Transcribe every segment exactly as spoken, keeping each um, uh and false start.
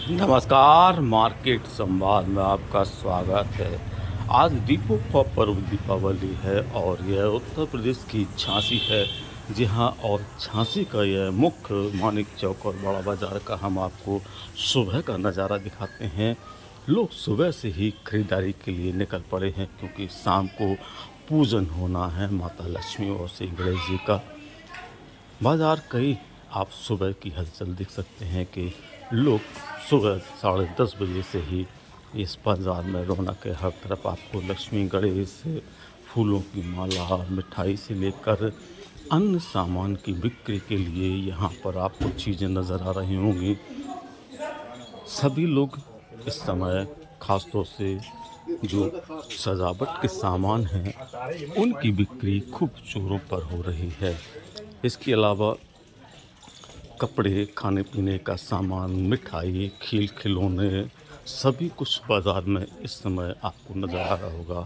नमस्कार, मार्केट संवाद में आपका स्वागत है। आज दीपों का पर्व दीपावली है और यह उत्तर प्रदेश की झांसी है। जी हाँ, और झांसी का यह मुख्य मानिक चौक और बड़ा बाज़ार का हम आपको सुबह का नज़ारा दिखाते हैं। लोग सुबह से ही खरीदारी के लिए निकल पड़े हैं क्योंकि शाम को पूजन होना है माता लक्ष्मी और श्री गणेश जी का। बाज़ार कई आप सुबह की हलचल देख सकते हैं कि लोग सुबह साढ़े दस बजे से ही इस बाज़ार में रौनक है। हर तरफ आपको लक्ष्मी गणेश फूलों की माला मिठाई से लेकर अन्य सामान की बिक्री के लिए यहाँ पर आपको चीज़ें नज़र आ रही होंगी। सभी लोग इस समय ख़ास तौर से जो सजावट के सामान हैं उनकी बिक्री खूब जोरों पर हो रही है। इसके अलावा कपड़े, खाने पीने का सामान, मिठाई, खेल खिलौने सभी कुछ बाज़ार में इस समय आपको नज़र आ रहा होगा।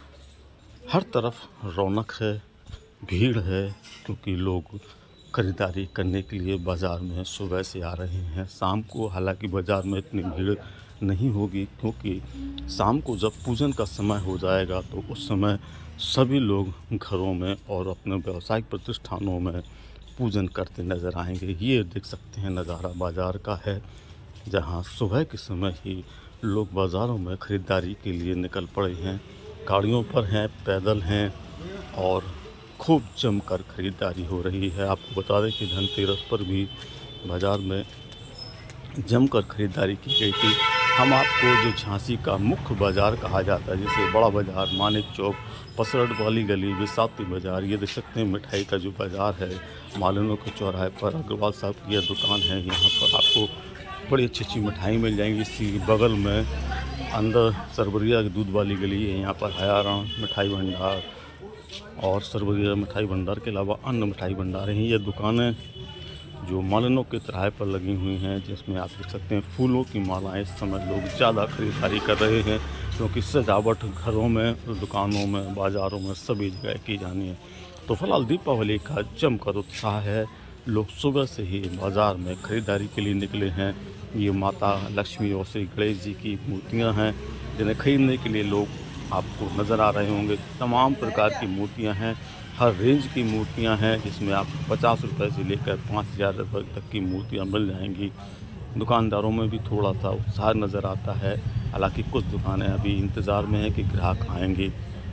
हर तरफ रौनक है, भीड़ है क्योंकि लोग ख़रीदारी करने के लिए बाज़ार में सुबह से आ रहे हैं। शाम को हालांकि बाज़ार में इतनी भीड़ नहीं होगी क्योंकि शाम को जब पूजन का समय हो जाएगा तो उस समय सभी लोग घरों में और अपने व्यावसायिक प्रतिष्ठानों में पूजन करते नज़र आएंगे। ये देख सकते हैं नज़ारा बाज़ार का है, जहां सुबह के समय ही लोग बाज़ारों में ख़रीदारी के लिए निकल पड़े हैं। गाड़ियों पर हैं, पैदल हैं और खूब जमकर ख़रीदारी हो रही है। आपको बता दें कि धनतेरस पर भी बाज़ार में जमकर ख़रीदारी की गई थी। हम आपको जो झांसी का मुख्य बाज़ार कहा जाता है, जैसे बड़ा बाज़ार, मानिक चौक, पसरट वाली गली, विसाती बाज़ार, ये देख सकते हैं मिठाई का जो बाज़ार है मालिनों के चौराहे पर अग्रवाल साहब की यह दुकान है। यहाँ पर आपको बड़ी अच्छी अच्छी मिठाई मिल जाएंगी। इसी बगल में अंदर सरबरिया की दूध वाली गली है, यहाँ पर हयाराम मिठाई भंडार और सरबरिया मिठाई भंडार के अलावा अन्य मिठाई भंडार हैं। ये दुकानें जो मालिनों के चौराहे पर लगी हुई हैं, जिसमें आप देख सकते हैं फूलों की मालाएं इस समय लोग ज़्यादा खरीदारी कर रहे हैं क्योंकि सजावट घरों में, दुकानों में, बाज़ारों में सभी जगह की जानी है। तो फिलहाल दीपावली का जमकर उत्साह है। लोग सुबह से ही बाज़ार में ख़रीदारी के लिए निकले हैं। ये माता लक्ष्मी और श्री गणेश जी की मूर्तियाँ हैं जिन्हें खरीदने के लिए लोग आपको नज़र आ रहे होंगे। तमाम प्रकार की मूर्तियाँ हैं, हर रेंज की मूर्तियां हैं, जिसमें आपको पचास रुपये से लेकर पाँच हज़ार रुपये तक की मूर्तियां मिल जाएंगी। दुकानदारों में भी थोड़ा सा उत्साह नज़र आता है, हालांकि कुछ दुकानें अभी इंतज़ार में हैं कि ग्राहक आएंगे।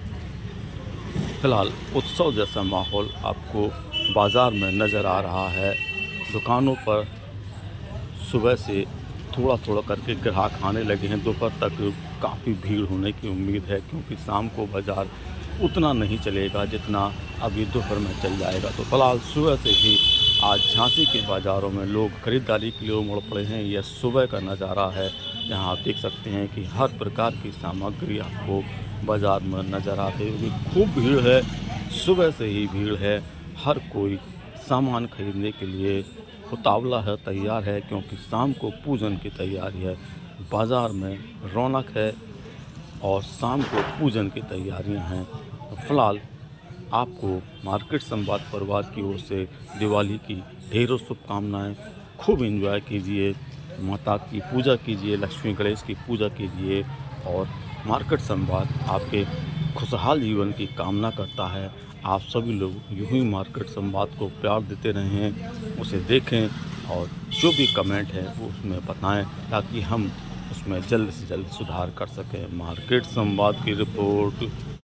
फ़िलहाल उत्सव जैसा माहौल आपको बाज़ार में नज़र आ रहा है। दुकानों पर सुबह से थोड़ा थोड़ा करके ग्राहक आने लगे हैं। दोपहर तक काफ़ी भीड़ होने की उम्मीद है क्योंकि शाम को बाज़ार उतना नहीं चलेगा जितना अभी दोपहर में चल जाएगा। तो फिलहाल सुबह से ही आज झांसी के बाज़ारों में लोग ख़रीदारी के लिए उमड़ पड़े हैं। यह सुबह का नज़ारा है, जहां आप देख सकते हैं कि हर प्रकार की सामग्री आपको बाज़ार में नज़र आती होगी। खूब भीड़ है, सुबह से ही भीड़ है। हर कोई सामान खरीदने के लिए उतावला है, तैयार है क्योंकि शाम को पूजन की तैयारी है। बाज़ार में रौनक है और शाम को पूजन की तैयारियां हैं। तो फिलहाल आपको मार्केट संवाद परिवार की ओर से दिवाली की ढेरों शुभकामनाएं। खूब एंजॉय कीजिए, माता की पूजा कीजिए, लक्ष्मी गणेश की पूजा कीजिए और मार्केट संवाद आपके खुशहाल जीवन की कामना करता है। आप सभी लोग यूँ ही मार्केट संवाद को प्यार देते रहें, उसे देखें और जो भी कमेंट है वो उसमें बताएं ताकि हम उसमें जल्द से जल्द सुधार कर सकें। मार्केट संवाद की रिपोर्ट।